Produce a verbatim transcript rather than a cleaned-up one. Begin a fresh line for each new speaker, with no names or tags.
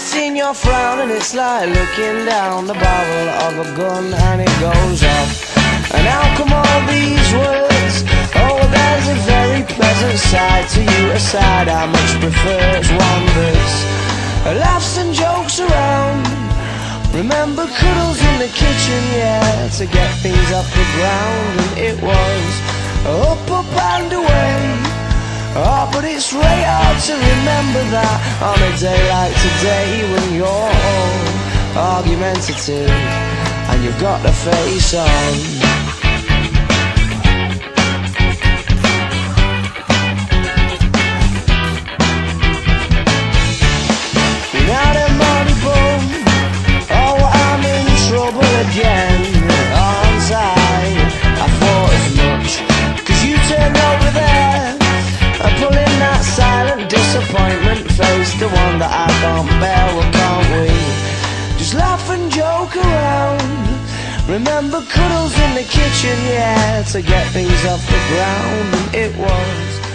seen your frown and it's like looking down the barrel of a gun and it goes off. And how come all these words? Oh, there's a very pleasant side to you, a side I much prefer. Wanders, laughs and jokes around. Remember cuddles in the kitchen, yeah, to get things off the ground. And it was up, up and away. Oh, but it's really hard to remember that on a day like today, when you're all argumentative and you've got a face on. Now the money boom, oh, I'm in trouble again, aren't I? I thought as much, cause you turned over there and pulling that silent disappointment face, the one that I can't bear. Well, can't we just laugh and joke around? Remember cuddles in the kitchen, yeah, to get things off the ground. And it was